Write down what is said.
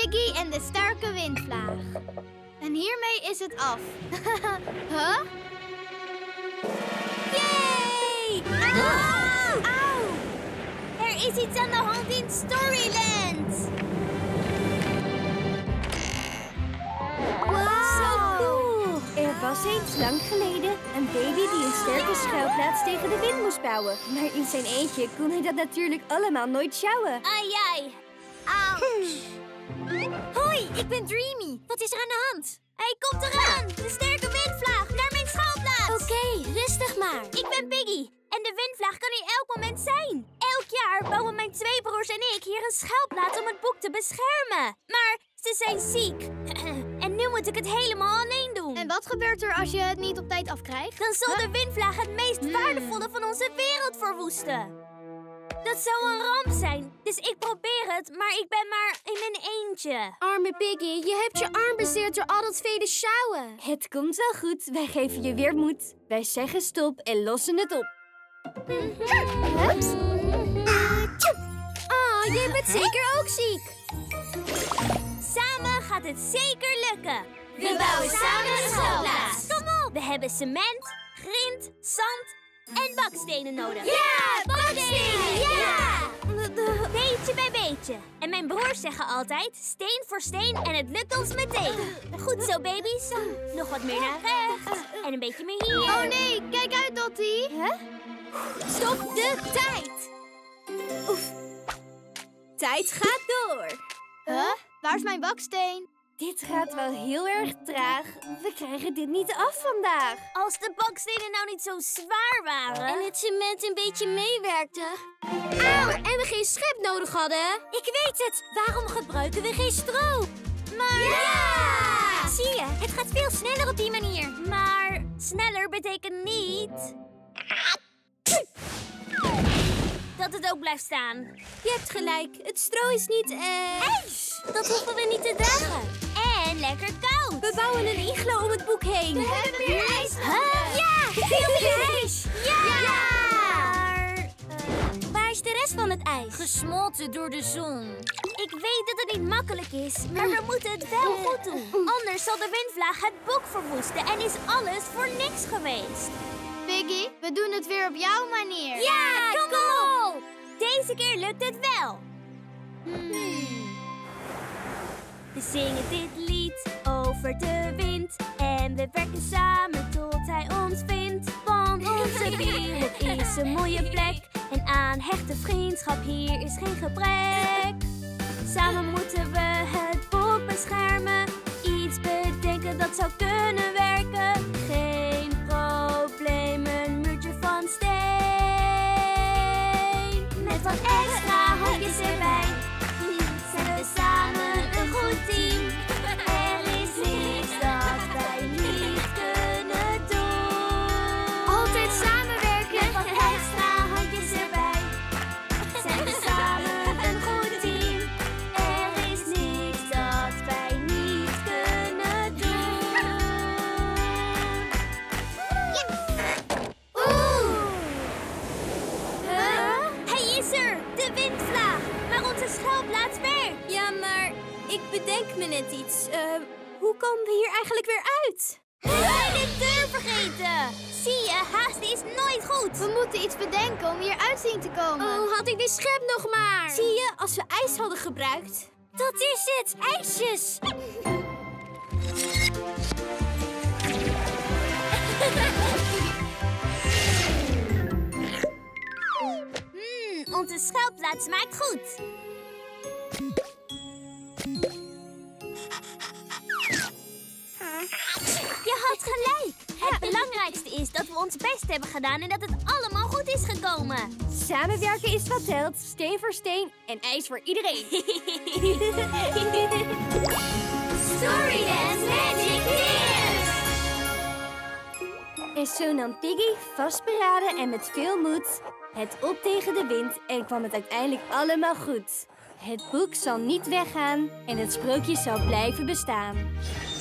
Piggy en de sterke windvlaag. En hiermee is het af. Huh? Yay! Auw! Auw! Er is iets aan de hand in Storyland. Wow! Zo cool! Er was eens lang geleden een baby die een sterke schuilplaats tegen de wind moest bouwen. Maar in zijn eentje kon hij dat natuurlijk allemaal nooit sjouwen. Ai, ai. Ouch. Hoi, ik ben Dreamy. Wat is er aan de hand? Hij komt eraan. De sterke windvlaag naar mijn schuilplaats. Oké, rustig maar. Ik ben Piggy. En de windvlaag kan hier elk moment zijn. Elk jaar bouwen mijn twee broers en ik hier een schuilplaats om het boek te beschermen. Maar ze zijn ziek. En nu moet ik het helemaal alleen doen. En wat gebeurt er als je het niet op tijd afkrijgt? Dan zal de windvlaag het meest waardevolle van onze wereld verwoesten. Dat zou een ramp zijn. Dus ik probeer het, maar ik ben maar in mijn eentje. Arme Piggy, je hebt je arm bezeerd door al dat vele sjouwen. Het komt wel goed. Wij geven je weer moed. Wij zeggen stop en lossen het op. Hups. Oh, jij bent zeker ook ziek. Samen gaat het zeker lukken. We bouwen samen een schuilplaats. Kom op! We hebben cement, grind, zand en bakstenen nodig. Ja, bakstenen! Ja! Beetje bij beetje. En mijn broers zeggen altijd steen voor steen en het lukt ons meteen. Goed zo, baby's. Nog wat meer naar rechts. En een beetje meer hier. Oh nee, kijk uit, Dottie. Stop de tijd. Oef. Tijd gaat door. Huh? Waar is mijn baksteen? Dit gaat wel heel erg traag. We krijgen dit niet af vandaag. Als de bakstenen nou niet zo zwaar waren. En het cement een beetje meewerkte. Auw, en we geen schep nodig hadden. Ik weet het. Waarom gebruiken we geen stroop? Maar... Ja! Zie je, het gaat veel sneller op die manier. Maar sneller betekent niet... dat het ook blijft staan. Je hebt gelijk. Het stro is niet ijs! Dat hoeven we niet te dragen. En lekker koud. We bouwen een iglo om het boek heen. We hebben meer ijs. Huh? Ja, veel meer ijs. Ja! Maar waar is de rest van het ijs? Gesmolten door de zon. Ik weet dat het niet makkelijk is, maar we moeten het wel goed doen. Anders zal de windvlaag het boek verwoesten en is alles voor niks geweest. Piggy, we doen het weer op jouw manier. Ja, kom op! Deze keer lukt het wel. We zingen dit lied over de wind. En we werken samen tot hij ons vindt. Want onze wereld is een mooie plek. En aan hechte vriendschap hier is geen gebrek. Samen moeten we het boek beschermen. Iets bedenken dat zou kunnen werken. Geen probleem, een muurtje van steen. Met wat extra hokjes erbij zijn we samen een goed team. Er is niets dat wij niet kunnen doen. Altijd samenwerken. Met wat extra handjes erbij zijn we samen een goed team. Er is niets dat wij niet kunnen doen. Hij is er! De windvlaag! Maar onze schuilplaats werkt! Ja, maar ik bedenk me net iets. Hoe komen we hier eigenlijk weer uit? We zijn de deur vergeten! Zie je, haasten is nooit goed! We moeten iets bedenken om hier uit zien te komen. Oh, had ik de schep nog maar. Zie je, als we ijs hadden gebruikt. Dat is het! IJsjes! Onze schuilplaats maakt goed. Je had gelijk. Het belangrijkste is dat we ons best hebben gedaan en dat het allemaal goed is gekomen. Samenwerken is wat telt. Steen voor steen en ijs voor iedereen. Storyland Magic Tears! En zo nam Piggy vastberaden en met veel moed het op tegen de wind en kwam het uiteindelijk allemaal goed. Het boek zal niet weggaan en het sprookje zal blijven bestaan.